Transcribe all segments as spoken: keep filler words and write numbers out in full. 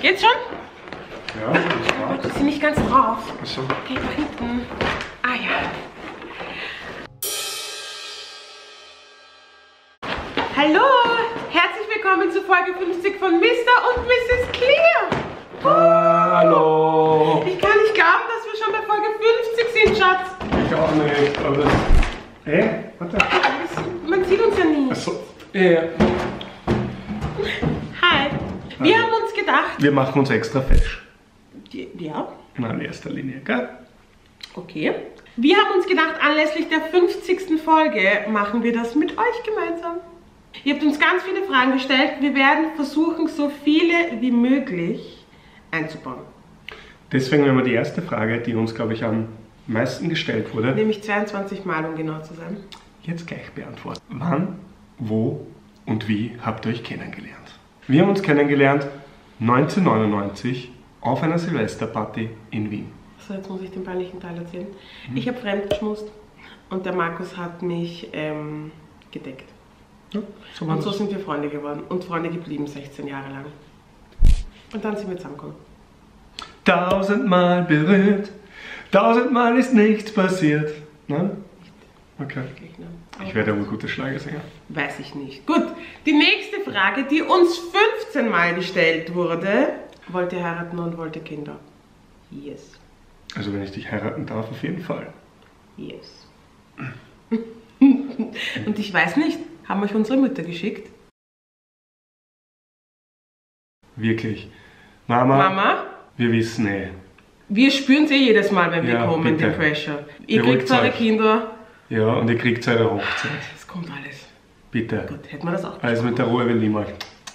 Geht's schon? Ja, das Ich bin nicht ganz drauf. Achso. Okay, da hinten. Ah ja. Hallo, herzlich willkommen zu Folge fünfzig von Mister und Misses Clear. Hallo. Ich kann nicht glauben, dass wir schon bei Folge fünfzig sind, Schatz. Ich auch nicht, aber... Hä? Warte. Das, man sieht uns ja nie. Achso. Ja. Hi. Wir Hallo. haben uns gedacht... Wir machen uns extra fesch. Ja. In erster Linie, gell? Okay. Wir haben uns gedacht, anlässlich der fünfzigsten Folge machen wir das mit euch gemeinsam. Ihr habt uns ganz viele Fragen gestellt. Wir werden versuchen, so viele wie möglich einzubauen. Deswegen haben wir die erste Frage, die uns, glaube ich, am meisten gestellt wurde, Nämlich zweiundzwanzig Mal, um genau zu sein. jetzt gleich beantworten. Wann, wo und wie habt ihr euch kennengelernt? Wir haben uns kennengelernt neunzehnhundertneunundneunzig auf einer Silvesterparty in Wien. So, jetzt muss ich den peinlichen Teil erzählen. Mhm. Ich habe fremd geschmust und der Markus hat mich ähm, gedeckt. Ja, so und so sind wir Freunde geworden und Freunde geblieben, sechzehn Jahre lang. Und dann sind wir zusammengekommen. Tausendmal berührt, tausendmal ist nichts passiert. Nein? Okay. Ich werde aber ein guter Schlagersänger. Weiß ich nicht. Gut, die nächste Frage, die uns fünfzehn Mal gestellt wurde. Wollt ihr heiraten und wollt ihr Kinder? Yes. Also wenn ich dich heiraten darf, auf jeden Fall. Yes. Und ich weiß nicht, haben euch unsere Mütter geschickt? Wirklich. Mama, Mama? wir wissen eh. Wir spüren es eh jedes Mal, wenn wir Ja, kommen, bitte. den Pressure. Ihr Beruhigt kriegt eure euch. Kinder. Ja, und ihr kriegt eure Hochzeit. Es kommt alles. Bitte. Gut, hätten wir das auch Alles mit der Ruhe will niemals.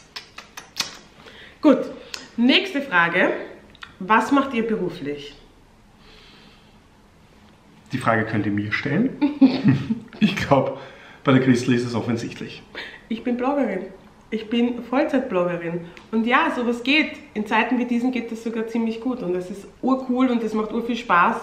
Gut, nächste Frage. Was macht ihr beruflich? Die Frage könnt ihr mir stellen. Ich glaube, bei der Christel ist es offensichtlich. Ich bin Bloggerin. Ich bin Vollzeitbloggerin. Und ja, sowas geht. In Zeiten wie diesen geht das sogar ziemlich gut. Und das ist urcool und das macht ur viel Spaß.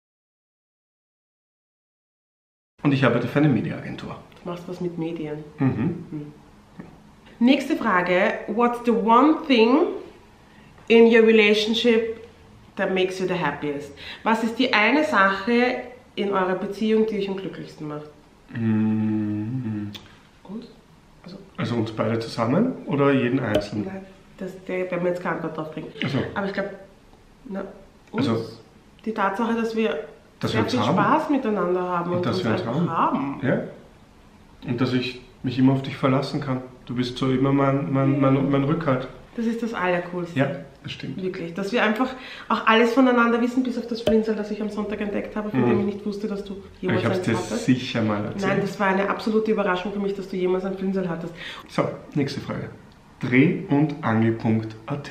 Und ich arbeite für eine Mediaagentur. Du machst was mit Medien. Mhm. Hm. Nächste Frage. What's the one thing in your relationship that makes you the happiest? Was ist die eine Sache in eurer Beziehung, die euch am glücklichsten macht? Mhm. Und? Also, Also uns beide zusammen oder jeden einzelnen? nein, das, der werden wir jetzt keine Antwort drauf bringen. Also, Aber ich glaube, uns, Also- die Tatsache, dass wir Dass sehr wir uns viel haben. Spaß miteinander haben und, Und dass uns wir uns einfach haben. haben. ja. Und dass ich mich immer auf dich verlassen kann. Du bist so immer mein, mein, mein, mein Rückhalt. Das ist das Allercoolste. Ja, das stimmt. Wirklich. Dass wir einfach auch alles voneinander wissen, bis auf das Flinsel, das ich am Sonntag entdeckt habe, von Mhm. dem ich nicht wusste, dass du jemals Ich habe es eins dir hattest. sicher mal erzählt. Nein, das war eine absolute Überraschung für mich, dass du jemals ein Flinsel hattest. So, nächste Frage. Dreh- und Angel.at.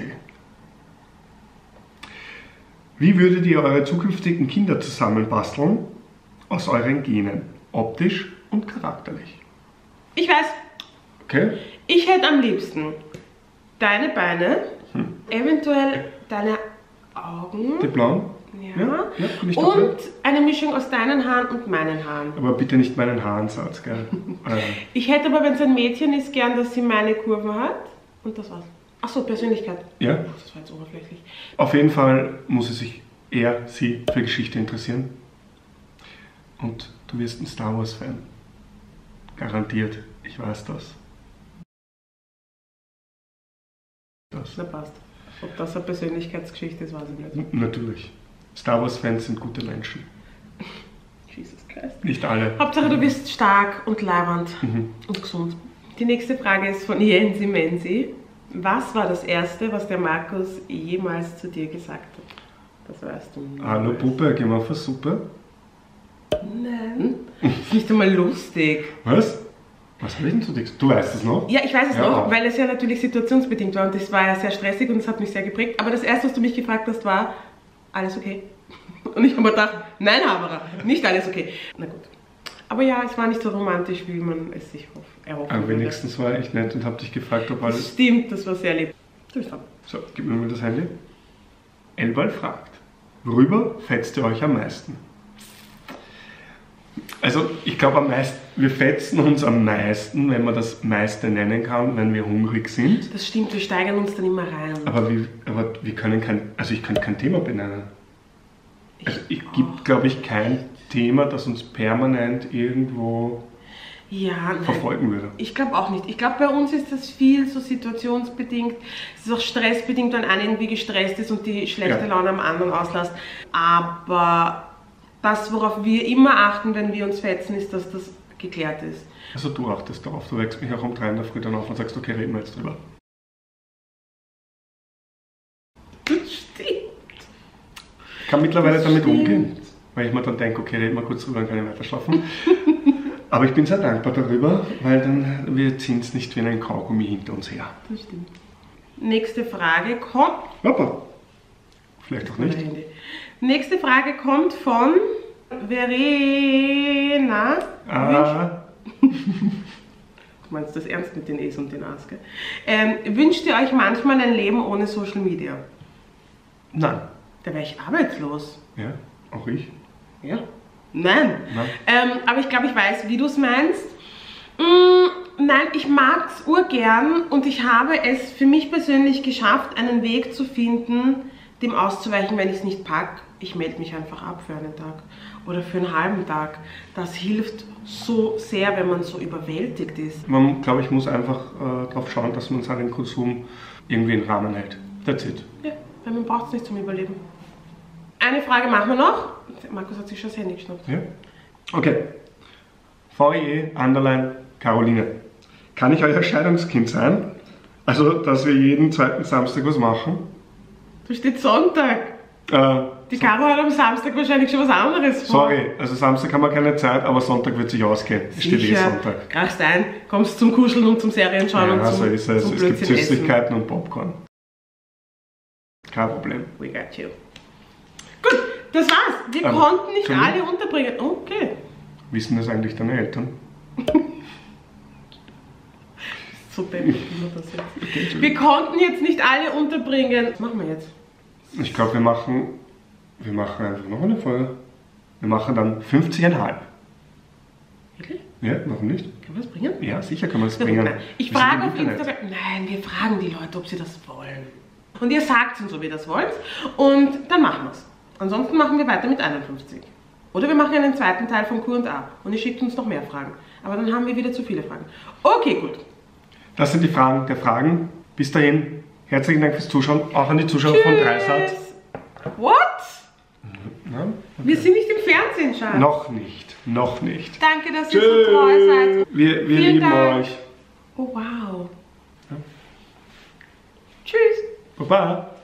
Wie würdet ihr eure zukünftigen Kinder zusammenbasteln aus euren Genen? Optisch und charakterlich. Ich weiß, Okay? ich hätte am liebsten deine Beine, Hm. eventuell deine Augen, Die blauen? ja, Ja, ja, bin ich dabei. und eine Mischung aus deinen Haaren und meinen Haaren. Aber bitte nicht meinen Haarensatz, gell? äh, Ich hätte aber, wenn es ein Mädchen ist, gern, dass sie meine Kurven hat. Und das war's. Achso, Persönlichkeit. ja. Das war jetzt oberflächlich. Auf jeden Fall muss es sich er, sie für Geschichte interessieren. Und du wirst ein Star Wars-Fan. Garantiert. Ich weiß das. das. Na passt. Ob das eine Persönlichkeitsgeschichte ist, weiß ich nicht. N- Natürlich. Star Wars-Fans sind gute Menschen. Jesus Christ. Nicht alle. Hauptsache, du bist stark und leibend Mhm. und gesund. Die nächste Frage ist von Jensi Menzi. Was war das Erste, was der Markus jemals zu dir gesagt hat? Das weißt du nicht. Hallo Puppe, gehen wir auf eine Suppe? Nein. Das ist nicht einmal lustig. Was? Was habe ich denn zu dir gesagt? Du weißt es noch? Ja, ich weiß es Ja, noch, auch. weil es ja natürlich situationsbedingt war und das war ja sehr stressig und es hat mich sehr geprägt. Aber das Erste, was du mich gefragt hast, war, alles okay? Und ich habe mir gedacht, nein, Barbara, nicht alles okay. Na gut. Aber ja, es war nicht so romantisch, wie man es sich erhofft. Am wenigstens war ich nett und habe dich gefragt, ob Das alles... stimmt, das war sehr lieb. Du bist dran. So, gib mir mal das Handy. Elbal fragt, worüber fetzt ihr euch am meisten? Also, ich glaube am meisten, wir fetzen uns am meisten, wenn man das meiste nennen kann, wenn wir hungrig sind. Das stimmt, wir steigern uns dann immer rein. Aber wir, aber wir können kein, also ich kann kein Thema benennen. Also es gibt, glaube ich, kein Thema, das uns permanent irgendwo ja, verfolgen würde. Ich glaube auch nicht. Ich glaube, bei uns ist das viel so situationsbedingt. Es ist auch stressbedingt, wenn einer irgendwie gestresst ist und die schlechte ja. Laune am anderen auslässt. Aber das, worauf wir immer achten, wenn wir uns fetzen, ist, dass das geklärt ist. Also du achtest darauf. Du wächst mich auch um drei in der Früh dann auf und sagst, okay, reden wir jetzt drüber. Das stimmt. Ich kann mittlerweile das damit stimmt. umgehen, weil ich mir dann denke, okay, reden wir kurz drüber, dann kann ich weiter schlafen. Aber ich bin sehr dankbar darüber, weil dann wir ziehen es nicht wie einen Kaugummi hinter uns her. Das stimmt. Nächste Frage kommt... Papa. Vielleicht auch nicht. Nächste Frage kommt von Verena. Ah. Du meinst das ernst mit den E's und den A's, gell? Ähm, wünscht ihr euch manchmal ein Leben ohne Social Media? Nein. Da wäre ich arbeitslos. Ja, auch ich. Ja. Nein. Nein. Ähm, aber ich glaube, ich weiß, wie du es meinst. Mm, nein, ich mag es urgern und ich habe es für mich persönlich geschafft, einen Weg zu finden, dem auszuweichen, wenn ich es nicht packe. Ich melde mich einfach ab für einen Tag oder für einen halben Tag. Das hilft so sehr, wenn man so überwältigt ist. Man, glaube ich, muss einfach äh, darauf schauen, dass man seinen Konsum irgendwie in Rahmen hält. That's it. Ja, weil man braucht es nicht zum Überleben. Eine Frage machen wir noch. Markus hat sich schon das Handy geschnappt. Ja. Okay. V E Underline Caroline. Kann ich euer Scheidungskind sein? Also, dass wir jeden zweiten Samstag was machen? Da steht Sonntag. Äh, Die Caro hat am Samstag wahrscheinlich schon was anderes vor. Sorry, also Samstag haben wir keine Zeit, aber Sonntag wird sich ausgehen. Es steht eh Sonntag. Krachst ein, kommst zum Kuscheln und zum Serienschauen ja, und zum, so ist es. zum Es gibt Blödsinn Süßigkeiten und Popcorn. Kein Problem. We got you. Gut, das war's. Wir ähm, konnten nicht alle unterbringen. Okay. Wissen das eigentlich deine Eltern? So dämlich, wie man das jetzt. Okay, wir konnten jetzt nicht alle unterbringen. Was machen wir jetzt? Ich glaube, wir machen, wir machen einfach noch eine Folge. Wir machen dann fünfzig Komma fünf. Wirklich? Ja, warum nicht? Können wir das bringen? Ja, sicher kann man das bringen. Nein. Ich wir frage auf Instagram. Nein, wir fragen die Leute, ob sie das wollen. Und ihr sagt uns, ob ihr das wollt. Und dann machen wir es. Ansonsten machen wir weiter mit einundfünfzig. Oder wir machen einen zweiten Teil von Q und A. Und ihr schickt uns noch mehr Fragen. Aber dann haben wir wieder zu viele Fragen. Okay, gut. Das sind die Fragen der Fragen. Bis dahin, herzlichen Dank fürs Zuschauen. Auch an die Zuschauer Tschüss. Von Dreisat. What? Ja, okay. Wir sind nicht im Fernsehen, Schatz. Noch nicht. Noch nicht. Danke, dass Tschüss. Ihr so treu seid. Wir, wir lieben Dank. Euch. Oh, wow. Ja. Tschüss. Baba.